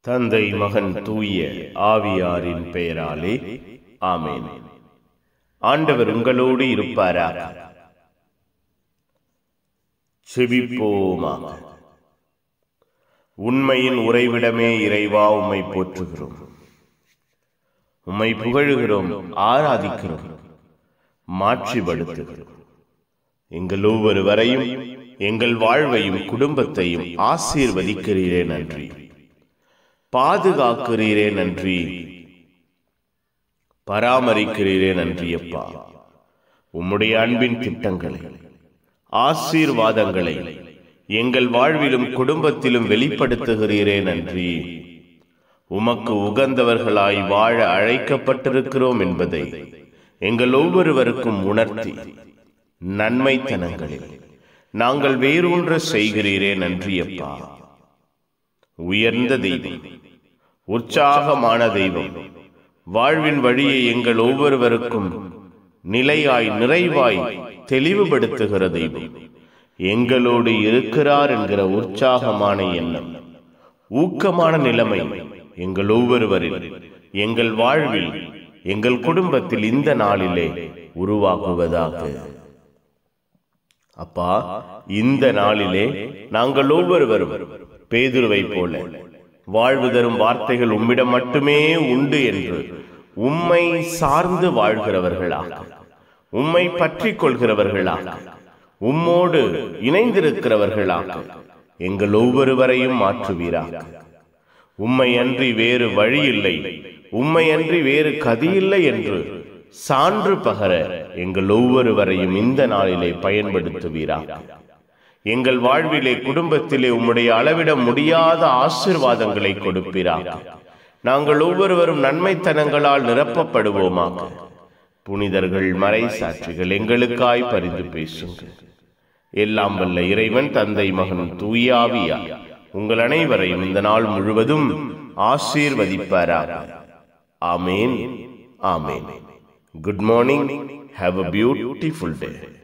தந்தை மகன் தூய ஆவியாரின் பெயராலே ஆமென். ஆண்டவர் உங்களோடு இருப்பாராக. செபிப்போமாக. உண்மையின் உறைவிடமே இறைவா, உம்மை போற்றுகிறோம், உம்மை புகழுகிறோம், ஆராதிக்கிறோம், மாட்சிப்படுத்துகிறோம். எங்கள் ஒவ்வொருவரையும், எங்கள் வாழ்வையும் குடும்பத்தையும் ஆசீர்வதிக்கிறீரே நன்றி, பாதுகாக்கிறீரே நன்றி, பராமரிக்கிறீரே நன்றி அப்பா. உம்முடைய அன்பின் திட்டங்களை, ஆசீர்வாதங்களை எங்கள் வாழ்விலும் குடும்பத்திலும் வெளிப்படுத்துகிறீரே நன்றி. உமக்கு உகந்தவர்களாய் வாழ அழைக்கப்பட்டிருக்கிறோம் என்பதை எங்கள் ஒவ்வொருவருக்கும் உணர்த்தி நன்மைத்தனங்களில் நாங்கள் வேரூன்ற செய்கிறீரே நன்றி அப்பா. உயர்ந்த தெய்வம், உற்சாகமான தெய்வம், வாழ்வின் வழியை எங்கள் ஒவ்வொருவருக்கும் நிலையாய் நிறைவாய் தெளிவுபடுத்துகிற தெய்வம், எங்களோடு இருக்கிறார் என்கிற உற்சாகமான எண்ணம், ஊக்கமான நிலைமை எங்கள் ஒவ்வொருவரில், எங்கள் வாழ்வில், எங்கள் குடும்பத்தில் இந்த நாளிலே உருவாகுவதாக. அப்பா, இந்த நாளிலே நாங்கள் ஒவ்வொருவரும் பேதுருவை போல வாழ்வு தரும் வார்த்தைகள் உம்மிடம் மட்டுமே உண்டு என்று உம்மை சார்ந்து வாழ்கிறவர்களாக, உம்மை பற்றி கொள்கிறவர்களாக, உம்மோடு இணைந்திருக்கிறவர்களாக எங்கள் ஒவ்வொருவரையும் மாற்றுவீராக. உம்மை அன்றி வேறு வழி இல்லை, உம்மை அன்றி வேறு கதியில்லை என்று சான்று பகர எங்கள் ஒவ்வொருவரையும் இந்த நாளிலே பயன்படுத்துவீராக. எங்கள் வாழ்விலே, குடும்பத்திலே உம்முடைய அளவிட முடியாத ஆசீர்வாதங்களை கொடுப்பீராக. நாங்கள் ஒவ்வொருவரும் நன்மைத்தனங்களால் நிரப்பப்படுவோமாக. புனிதர்கள், மறை சாட்சிகள் எங்களுக்காய் பரிந்து பேசுங்கள். எல்லாம் வல்ல இறைவன், தந்தை, மகன், தூய ஆவியார் உங்கள் அனைவரையும் இந்த நாள் முழுவதும் ஆசீர்வதிப்பாராக. ஆமேன், ஆமேன். Good morning. Have a beautiful day.